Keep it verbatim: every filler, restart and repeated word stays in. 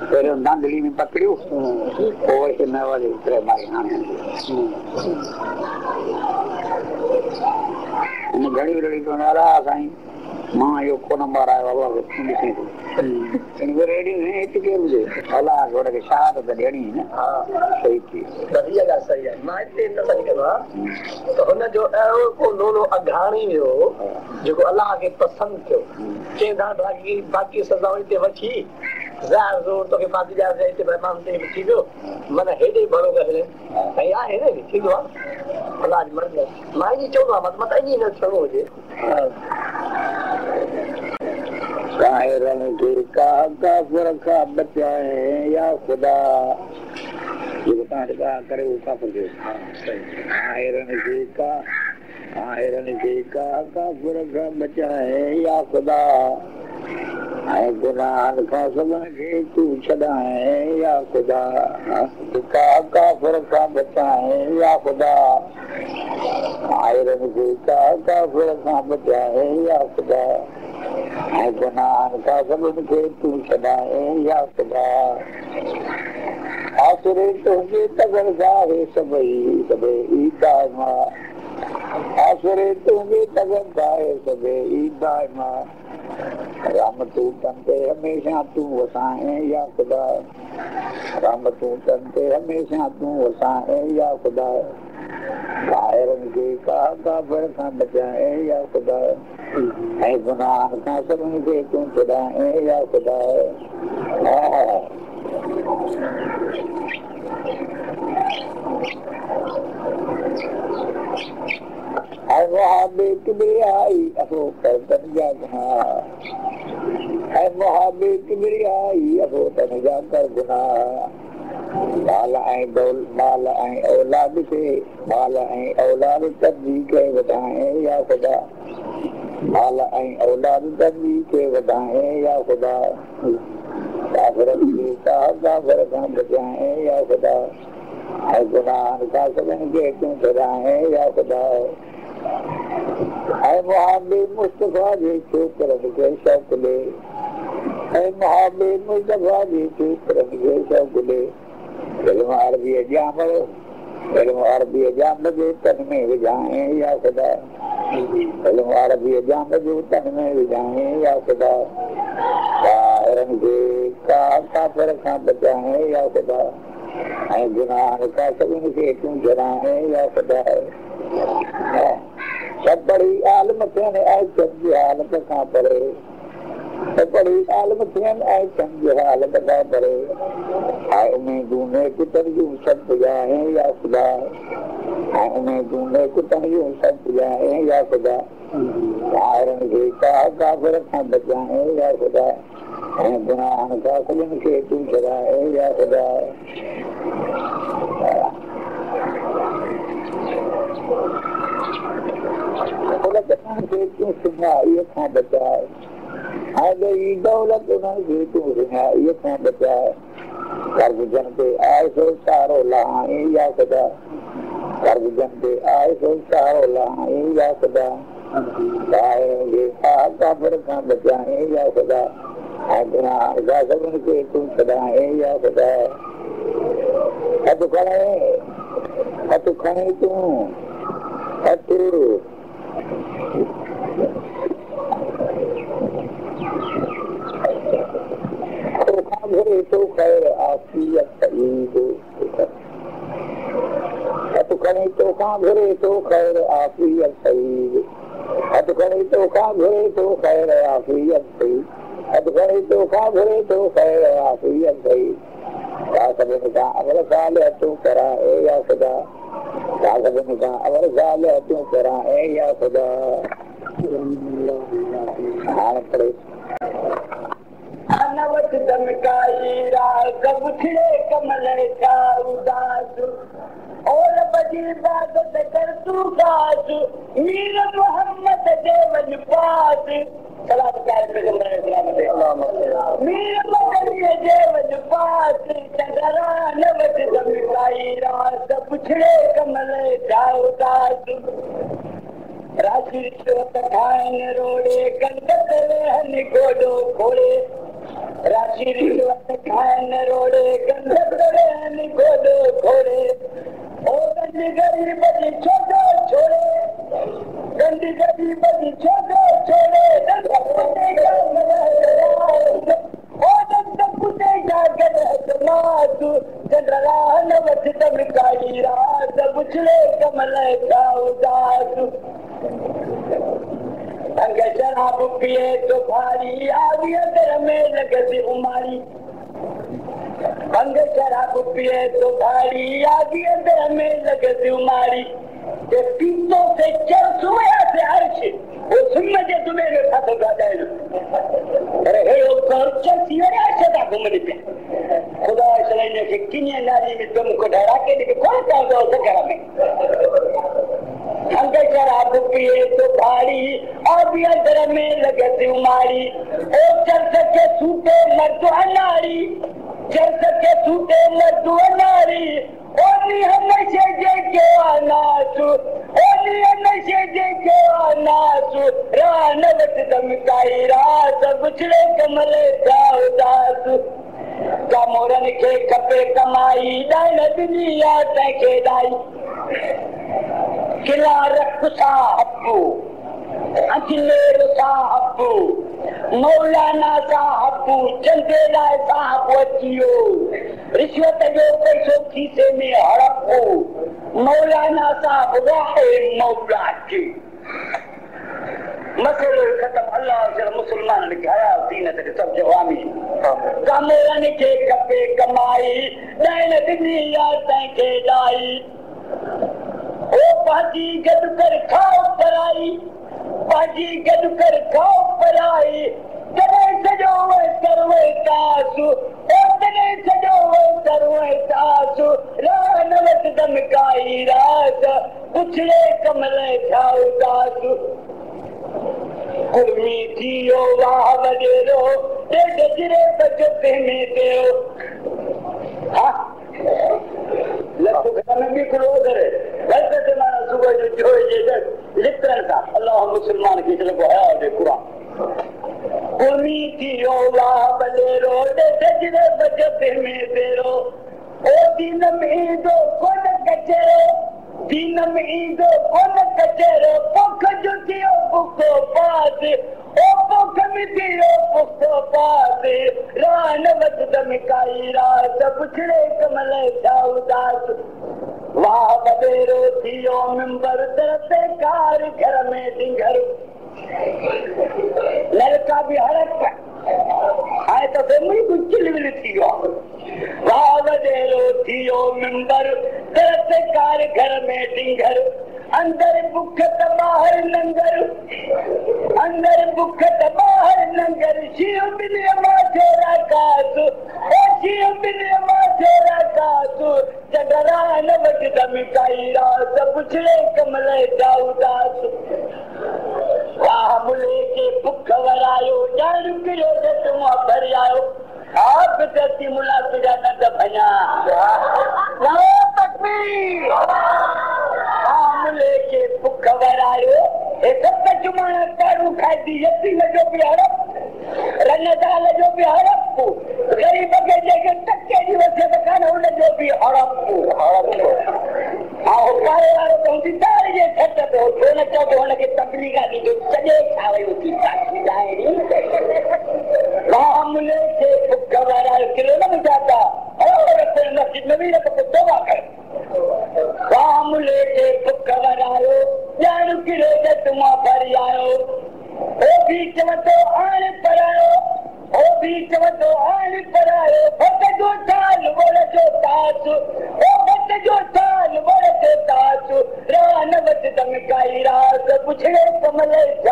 फिर दांदली में पकड़ियो और से न वाले उतरे मारे हाने इन घड़ी घड़ी तो नारा साईं मां यो को नंबर आयो बाबा को ॾिसे इन रेडी ने इतके मुझे अला थोड़ा के शाद त ॾेणी न हां सही थी बढ़िया गा सही है मां इते त सही कहा तो हुन जो अहिड़ो को लोलो अघाणी हो जेको अल्लाह के पसंद थियो चेंदा बाकी बाकी सजाऊं ते वठी ज़ार ज़ोर तो के बाकी जा जाए ते मेहमान ते थी गयो मन हेडे भरो करे ऐं आहे ने थी गयो अल्लाह जी मर्ज़ी मां जी चवंदो मत मत ई न छड़ो हुजे कायरन के का काफिर का बचाए या खुदा ये तार का करे वो काफिर के हां सही कायरन के का कायरन के का काफिर का बचाए या खुदा ऐं गुनाह खां सभिनी खे तूं छॾाए या खुदा का काफिर खां बचाए या खुदा कायरन के का काफिर खां बचाए या खुदा ऐं गुनाह खां सभिनी खे तूं छॾाए या खुदा आसरे तुंहिंजे तगर साहे सभई सभई दाइमा आसरे तुंहिंजे तगर साहे सभई दाइमा रहमतूं तन ते हमेशा तूं वसाए या खुदा रहमतूं तन ते हमेशा तूं वसाए या खुदा कायरन के का काफिर खां बचाए या खुदा ऐं गुनाह खां सभिनी खे तूं छॾाए या खुदा ऐं मुहाबे किबरियाई अफो कर तन जा गुनाह ऐं मुहाबे किबरियाई अफो तन जा कर गुनाह माल ऐं दौल माल ऐं औलाद खे माल ऐं औलाद तब्दी खे वधाए या खुदा माल ऐं औलाद तब्दी खे वधाए या खुदा काफिरनि खे का काफिर खां बचाए या खुदा ऐं गुनाह खां सभिनी खे तूं छॾाए या खुदा ऐं मुहाबे मुस्तफा जे छोकरनि खे शौक़ ॾे ऐं मुहाबे मुस्तफा जे छोकरनि खे शौक़ ॾे इल्म अरबीअ ॼाण इल्म अरबीअ ॼाण जो तन में विझाए या खुदा इल्म अरबीअ ॼाण जो तन में विझाए या खुदा कायरनि खे का काफिर खां बचाए या खुदा ऐं गुनाह खां सभिनी खे तूं छॾाए या खुदा सब बड़ी आलम थियनि ऐं चंद हालत खां परे सब बड़ी आलम थियनि ऐं चंद हालत खां परे ऐं उमेदूं नेक तंहिंजूं सभु पुॼाए या खुदा ऐं उमेदूं नेक तंहिंजूं सभु पुॼाए या खुदा कायरनि खे का काफिर खां बचाए या खुदा ऐं गुनाह खां सभिनी खे तूं छॾाए या खुदा खे तूं सिंगाईअ खां बचाए ऐं ॾेई दौलत उन्हनि खे तूं सिंगाईअ खां बचाए कर्ज़नि ते आए सो सारो लहाए या खुदा कर्ज़नि ते आए सो सारो लहाए या खुदा कायरनि खे का काफिर खां बचाए या खुदा ऐं गुनाह खां सभिनी खे तूं छॾाए या खुदा हथु खणे हथु खणे तूं हथु घुरे तो खैर आफियत ईद हथ खणे तो खां घुरे तो खैर आफियत ईद हथ खणे तो खां घुरे तो खैर आफियत ईद हथ खणे तो खां घुरे तो खैर आफियत ईद का सभिनी खां अमल साल तूं कराए या खुदा का सभिनी खां अमल साल तूं कराए या खुदा हाणे पढ़े अनवत दमकाई राग बुठड़े कमल का उदास और बजी इबादत कर तू खास मीर मोहम्मद देवन पास सलाम कर पैगंबर इस्लाम दे मीर मोहम्मद देवन पास चंदरा अनवत दमकाई राग बुठड़े कमल का उदास राशि रिश्वत खाइन रोड़े गंदत रहन गोडो खोड़े राशि रिश्वत खान रोड़े गंधरे निगोदो खोड़े ओ गंदी गरीब जी छोड़ो छोड़े गंदी गरीब जी छोड़ो छोड़े ओ दंत कुटे जागल समासु चंद्रा नवत तमकाई रात बुछले कमल का उदासु अंग शराब पिए तो भारी आगी अंदर में लगती उमारी अंग शराब पिए तो भारी आगी अंदर में लगती उमारी ये पीतों से चर सुमया से अर्श वो सुम्म जे तुम्हें में फातो गादाए अरे हे वो करचर सिवरे आशा घूमने पे खुदा इसलिए ने कि किन्हीं नारी में तुमको डरा के लेके कौन सा दो सकरा में अंग शराब पिए तो भारी आगी अंदर में लगती उमारी ओ चल सके सूटे मर्द अनारी चल सके सूटे मर्द अनारी ओनी हमेशा जे के आनासु ओनी हमेशा जे के आनासु रानवत दमकाई रात बुछड़े कमले का उदासु का मोरन के कपे कमाई दान दुनिया तके दाई किला रख साहबू अजमेर साहबू मौलाना साहबू चंदेला साहब अचियो रिश्वत जो पैसो खीसे में हड़पो मौलाना साहब वाहे मौला की मसलो खत्म अल्लाह से मुसलमान ने कहा दीन तक सब जवामी कामोरन के कपे कमाई दैन दुनिया तके दाई ओ पाजी गद कर खाओ पराई पाजी गद कर खाओ पराई तने सजो वे सर्वे तासु ओ तने सजो वे सर्वे तासु रानवत दमकाई रात पुछले कमले छाऊ तासु कुर्मी थियो वाह वडेरो ते गजरे बजते में देओ हाँ लट्टू घर में भी क्रोध है वैसे से माना सुबह जो जो ये लिखकर था अल्लाह मुसलमान की तरफ है दे कुरान कुर्मी थियो वाह वडेरो ते गजरे बजते में देओ ओ दिन में दो कोन गजरो दिन में दो कोन गजरो पोख जो थियो बुको पास ओ पोख में थियो बुको पास रानवत दमकाई रात पुछड़े कमले उदास वाह बदेरो थियो मिंबर तरते कार घर में डिंगर लड़का भी हड़प आए तो फेमली कुछ चिलविल थियो वाह बदेरो थियो मिंबर तरते कार घर में डिंगर अंदर बुख बाहर नंगर अंदर बुख बाहर नंगर शिव बिलिया माथे राकासु ओ शिव बिलिया माथे राकासु जगरा नवत दमकाई रात पुछले कमले जाउदासु वाह मुले के भुख वरायो जान किलो तुम भर आयो आप धरती मुला तुझा न भया नारे तकबीर मुले के भुख वरायो एक जुमाना कारू खाई दी यती जो भी हड़प रनदाल जो भी हड़प गरीब के जगह टक्के दिवस बखान उन जो भी हड़प हड़प आओ कारे वारो तो दीदार ये छट तो छोने चौक होने के तबलीगा दी जो सजे खावे होती डायरी मुले के भुख वरायो किलो न जाता और फिर मस्जिद में भी तो तौबा कर वाह मुले के भुख वरायो जान किलो तुम भर आयो ओ बीच में तो आने पर आयो ओ बीच में तो आने पर आयो भट जो चाल बोले जो तासु ओ भट जो चाल बोले जो तासु रानवत दमकाई रात पुछड़े कमले